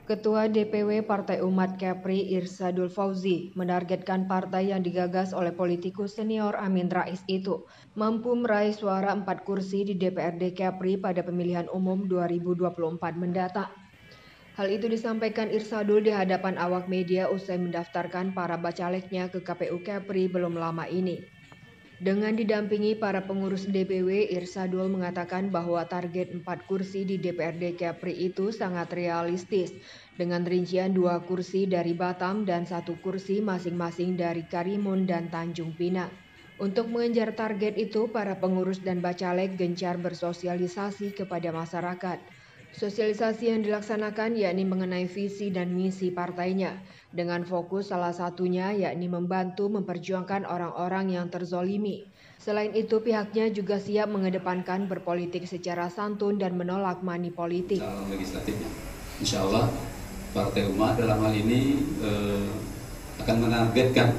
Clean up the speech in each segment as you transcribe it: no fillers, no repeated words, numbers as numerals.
Ketua DPW Partai Umat Kepri Irsadul Fauzi menargetkan partai yang digagas oleh politikus senior Amin Rais itu mampu meraih suara 4 kursi di DPRD Kepri pada pemilihan umum 2024 mendatang. Hal itu disampaikan Irsadul di hadapan awak media usai mendaftarkan para bacaleknya ke KPU Kepri belum lama ini. Dengan didampingi para pengurus DPW, Irsadul mengatakan bahwa target 4 kursi di DPRD Kepri itu sangat realistis, dengan rincian 2 kursi dari Batam dan 1 kursi masing-masing dari Karimun dan Tanjung Pinang. Untuk mengejar target itu, para pengurus dan bacalek gencar bersosialisasi kepada masyarakat. Sosialisasi yang dilaksanakan yakni mengenai visi dan misi partainya, dengan fokus salah satunya yakni membantu memperjuangkan orang-orang yang terzolimi. Selain itu, pihaknya juga siap mengedepankan berpolitik secara santun dan menolak money politik. Calon legislatifnya, insya Allah Partai Umat dalam hal ini akan menargetkan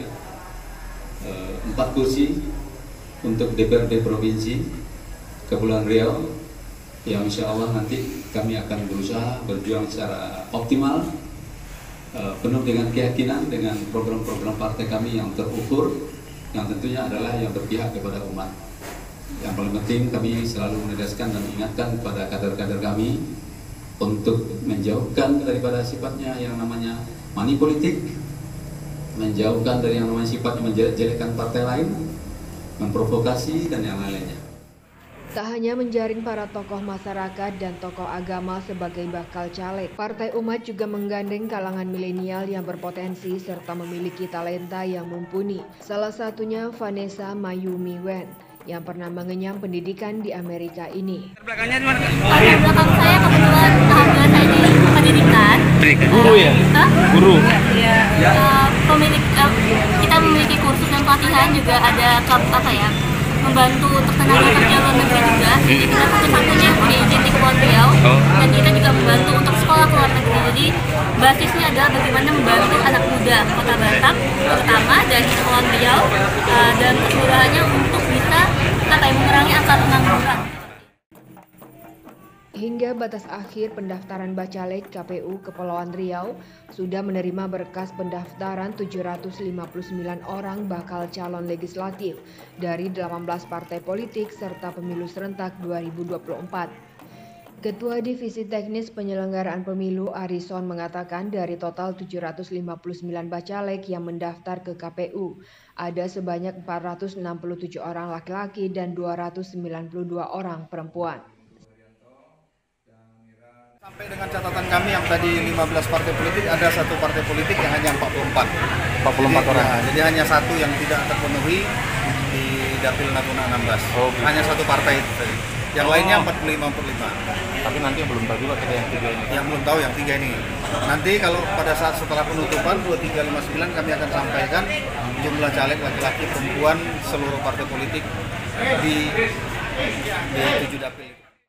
4 kursi untuk DPRD Provinsi Kepulauan Riau, yang insya Allah nanti kami akan berusaha berjuang secara optimal, penuh dengan keyakinan dengan program-program partai kami yang terukur, yang tentunya adalah yang berpihak kepada umat. Yang paling penting kami selalu menegaskan dan mengingatkan kepada kader-kader kami untuk menjauhkan daripada sifatnya yang namanya money politik, menjauhkan dari yang namanya sifatnya menjelekkan partai lain, memprovokasi dan yang lainnya. Tak hanya menjaring para tokoh masyarakat dan tokoh agama sebagai bakal caleg, Partai Umat juga menggandeng kalangan milenial yang berpotensi serta memiliki talenta yang mumpuni. Salah satunya Vanessa Mayumi Wen yang pernah mengenyam pendidikan di Amerika ini. Belakang saya kebetulan alhamdulillah saya di pendidikan. Guru ya? Hah? Guru? Kita memiliki kursus dan pelatihan, juga ada membantu untuk tenaga kerja luar negeri juga. Jadi kita satu-satunya yang punya izin di Kepulauan Riau, dan kita juga membantu untuk sekolah ke luar negeri. Jadi basisnya adalah bagaimana membantu anak muda Kota Batam, terutama dari Kepulauan Riau dan keseluruhannya untuk bisa mengurangi angka pengangguran. Hingga batas akhir pendaftaran bacalek, KPU Kepulauan Riau sudah menerima berkas pendaftaran 759 orang bakal calon legislatif dari 18 partai politik serta pemilu serentak 2024. Ketua Divisi Teknis Penyelenggaraan Pemilu Arison mengatakan dari total 759 bacalek yang mendaftar ke KPU, ada sebanyak 467 orang laki-laki dan 292 orang perempuan. Sampai dengan catatan kami yang tadi 15 partai politik, ada satu partai politik yang hanya 44 orang. Jadi hanya satu yang tidak terpenuhi di Dapil Natuna 16. Gitu. Hanya satu partai itu tadi. Yang lainnya 45. Tapi nanti yang belum tahu juga kita yang 3 ini. Yang belum tahu yang 3 ini. Nanti kalau pada saat setelah penutupan 2359 kami akan sampaikan jumlah caleg laki-laki perempuan seluruh partai politik di 7 dapil.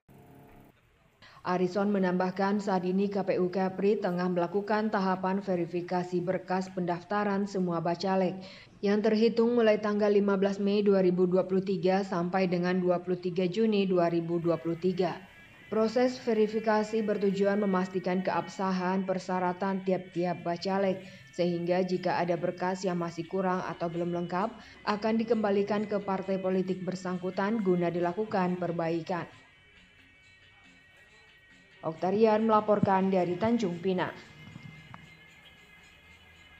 Arison menambahkan saat ini KPU Kepri tengah melakukan tahapan verifikasi berkas pendaftaran semua bacalek yang terhitung mulai tanggal 15 Mei 2023 sampai dengan 23 Juni 2023. Proses verifikasi bertujuan memastikan keabsahan persyaratan tiap-tiap bacalek, sehingga jika ada berkas yang masih kurang atau belum lengkap akan dikembalikan ke partai politik bersangkutan guna dilakukan perbaikan. Oktarian melaporkan dari Tanjung Pinang.